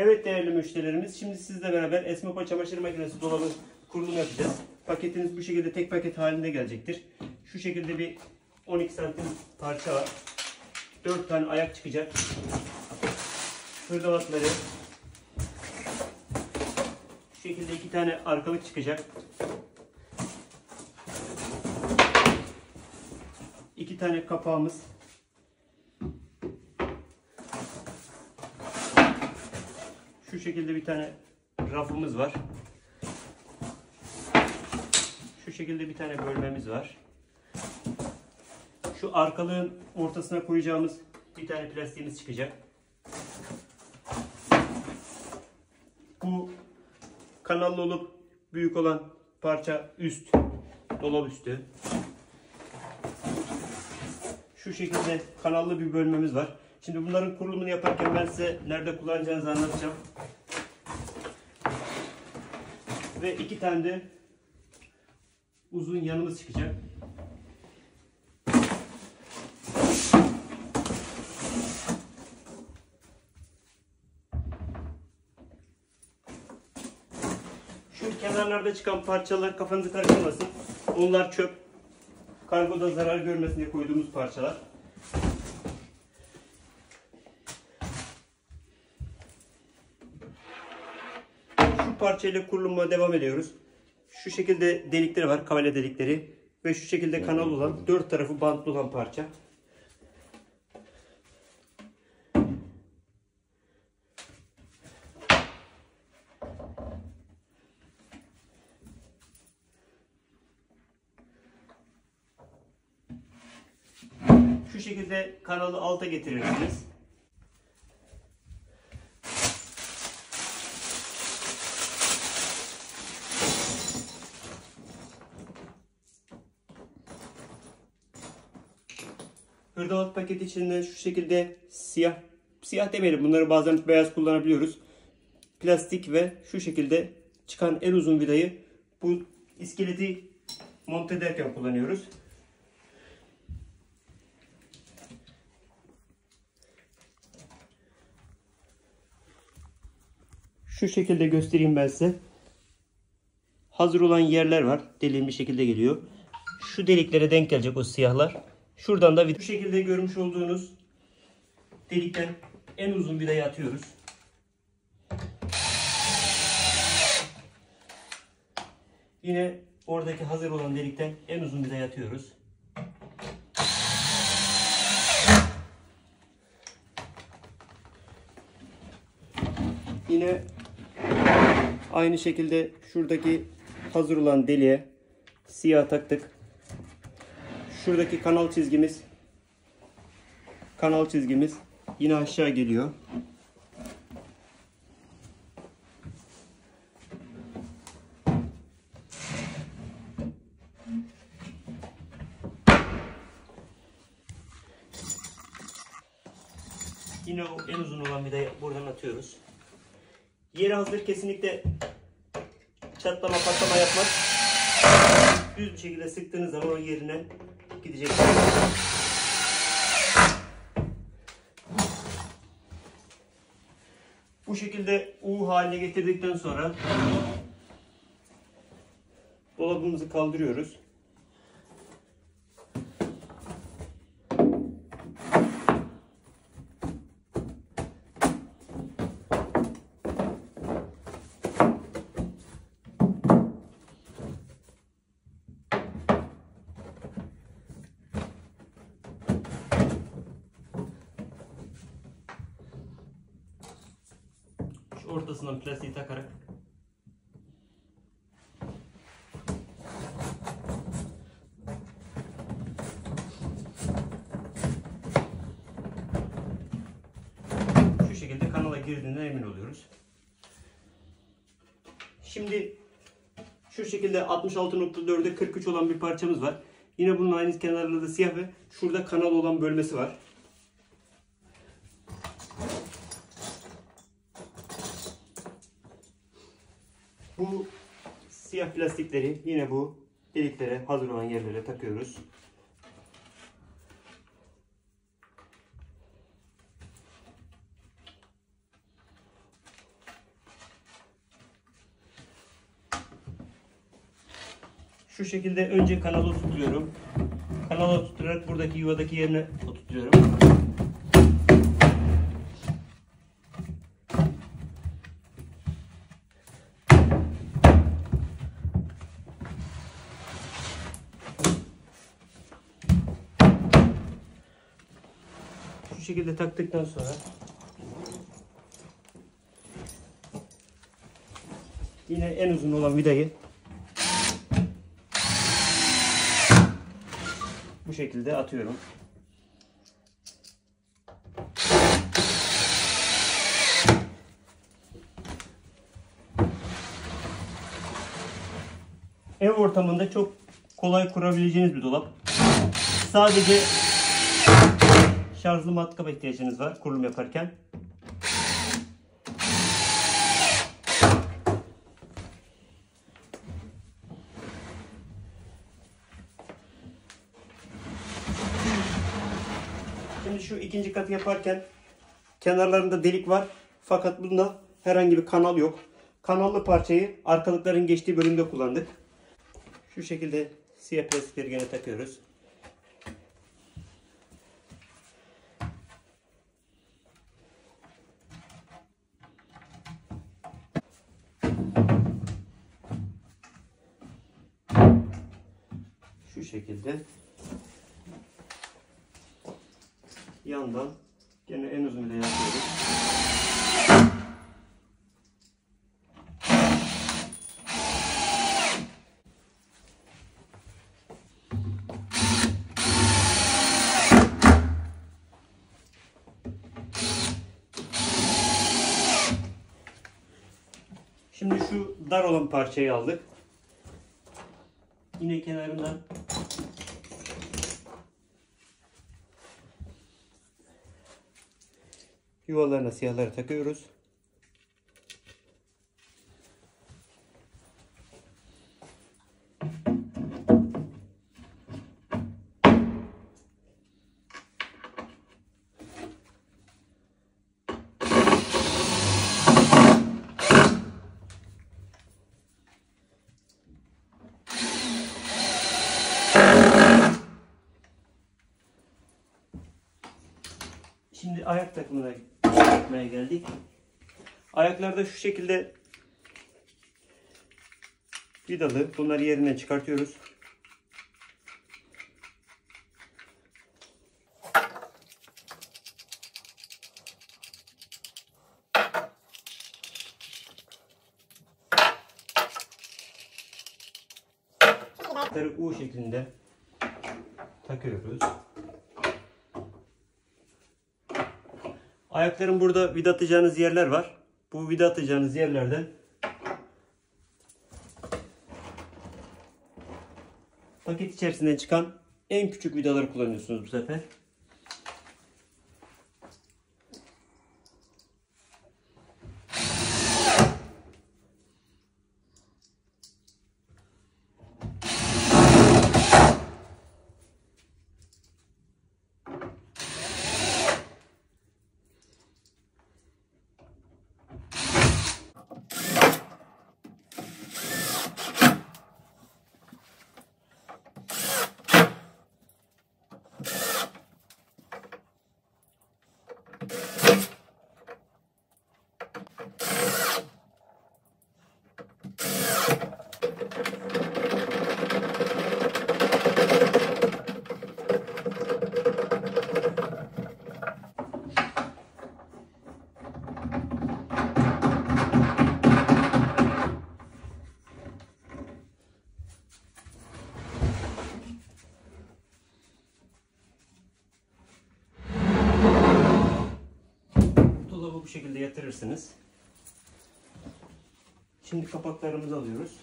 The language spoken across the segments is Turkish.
Evet değerli müşterilerimiz, şimdi sizle beraber Esmopa çamaşır makinesi dolabı kurulumu yapacağız. Paketiniz bu şekilde tek paket halinde gelecektir. Şu şekilde bir 12 santim parça var. 4 tane ayak çıkacak. Hırdavatları. Şu şekilde 2 tane arkalık çıkacak. 2 tane kapağımız. Şu şekilde bir tane rafımız var. Şu şekilde bir tane bölmemiz var. Şu arkalığın ortasına koyacağımız bir tane plastiğimiz çıkacak. Bu kanallı olup büyük olan parça üst, dolap üstü. Şu şekilde kanallı bir bölmemiz var. Şimdi bunların kurulumunu yaparken ben size nerede kullanacağınızı anlatacağım. Ve 2 tane de uzun yanımız çıkacak. Şu kenarlarda çıkan parçalar kafanızı karıştırmasın. Onlar çöp. Kargoda zarar görmesin diye koyduğumuz parçalar. Şu parçayla kuruluma devam ediyoruz. Şu şekilde delikleri var, kavale delikleri ve şu şekilde kanal olan, 4 tarafı bantlı olan parça. Şu şekilde kanalı alta getirirsiniz. Hırdavat paketi içinde şu şekilde siyah demeyelim, bunları bazen beyaz kullanabiliyoruz. Plastik ve şu şekilde çıkan en uzun vidayı bu iskeleti monte ederken kullanıyoruz. Şu şekilde göstereyim ben size. Hazır olan yerler var. Deliğin bir şekilde geliyor. Şu deliklere denk gelecek o siyahlar. Şuradan da şu şekilde görmüş olduğunuz delikten en uzun vidayı atıyoruz. Yine oradaki hazır olan delikten en uzun vidayı atıyoruz. Yine aynı şekilde şuradaki hazır olan deliğe siyah taktık. Şuradaki kanal çizgimiz yine aşağı geliyor. Yine o en uzun olan vidayı buradan atıyoruz. Yeri hazır, kesinlikle çatlama patlama yapmaz. Düz bir şekilde sıktığınız zaman o yerine gidecek. Bu şekilde U haline getirdikten sonra dolabımızı kaldırıyoruz. Ortasından plastiği takarak şu şekilde kanala girdiğinden emin oluyoruz. Şimdi şu şekilde 66.4'e 43 olan bir parçamız var. Yine bunun aynı kenarlarda siyah ve şurada kanal olan bölmesi var. Bu siyah plastikleri yine bu deliklere, hazır olan yerlere takıyoruz. Şu şekilde önce kanalı oturtuyorum. Kanalı oturtarak buradaki yuvadaki yerine oturtuyorum. Şu şekilde taktıktan sonra yine en uzun olan vidayı bu şekilde atıyorum. Ev ortamında çok kolay kurabileceğiniz bir dolap. Sadece şarjlı matkap ihtiyacınız var kurulum yaparken. Şimdi şu ikinci katı yaparken kenarlarında delik var. Fakat bunda herhangi bir kanal yok. Kanallı parçayı arkalıkların geçtiği bölümde kullandık. Şu şekilde siyah plastikleri gene takıyoruz. Şu şekilde yandan gene en uzun vidayı yapıyoruz. Şimdi şu dar olan parçayı aldık. Yine kenarından yuvalarına siyahları takıyoruz. Şimdi ayak takımına yapmaya geldik. Ayaklarda şu şekilde vidalı. Bunları yerinden çıkartıyoruz. Ayakları U şeklinde takıyoruz. Ayakların burada vida atacağınız yerler var. Bu vida atacağınız yerlerden paket içerisinden çıkan en küçük vidaları kullanıyorsunuz bu sefer. Bu şekilde yatırırsınız. Şimdi kapaklarımızı alıyoruz.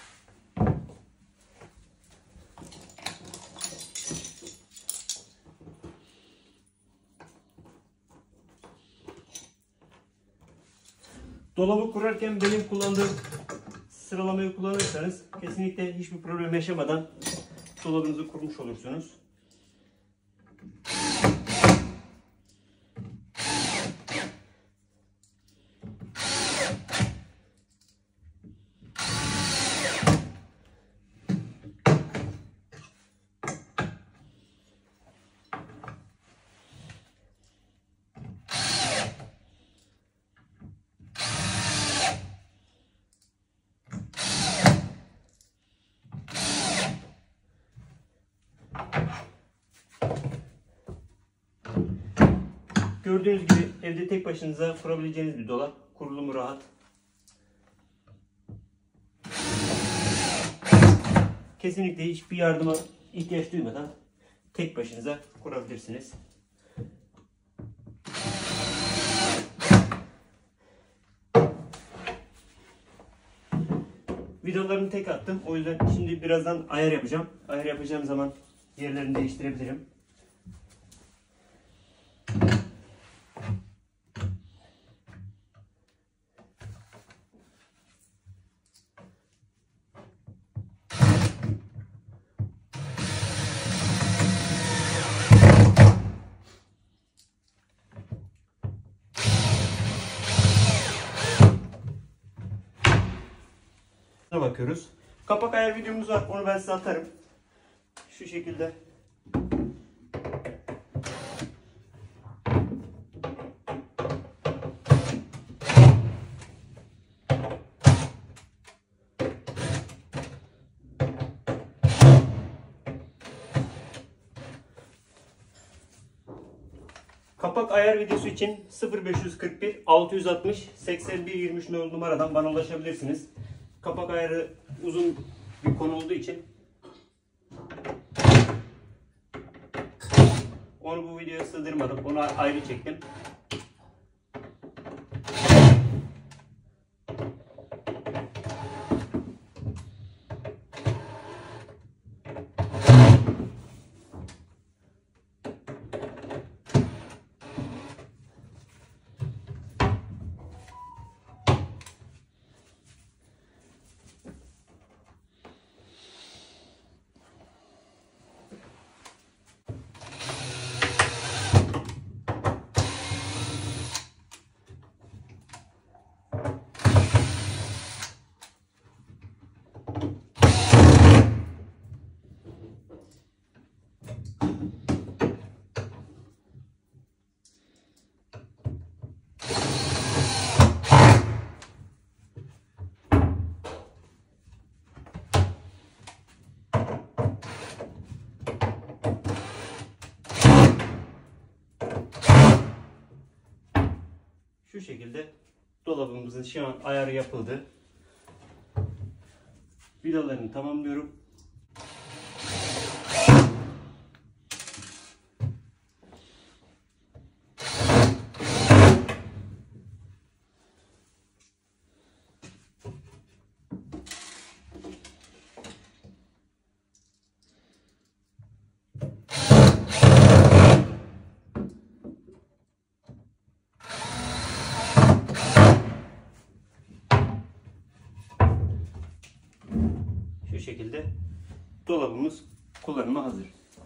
Dolabı kurarken benim kullandığım sıralamayı kullanırsanız kesinlikle hiçbir problem yaşamadan dolabınızı kurmuş olursunuz. Gördüğünüz gibi evde tek başınıza kurabileceğiniz bir dolap. Kurulumu rahat. Kesinlikle hiçbir yardıma ihtiyaç duymadan tek başınıza kurabilirsiniz. Vidalarını tek attım. O yüzden şimdi birazdan ayar yapacağım. Ayar yapacağım zaman yerlerini değiştirebilirim. Bakıyoruz. Kapak ayar videomuz var. Onu ben size atarım. Şu şekilde. Kapak ayar videosu için 0541 660 81 23 numaradan bana ulaşabilirsiniz. Kapak ayarı uzun bir konu olduğu için onu bu videoya sığdırmadım. Onu ayrı çektim. Şu şekilde dolabımızın şu an ayarı yapıldı. Vidalarını tamamlıyorum. Şu şekilde dolabımız kullanıma hazır.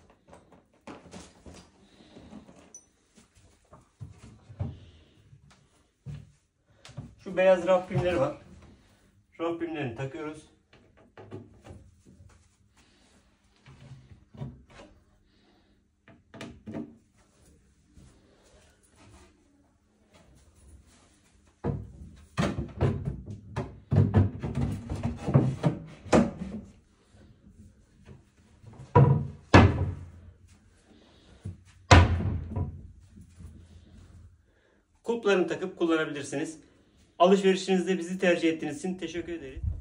Şu beyaz raf pimleri var. Raf pimlerini takıyoruz. Kulplarını takıp kullanabilirsiniz. Alışverişinizde bizi tercih ettiğiniz için teşekkür ederim.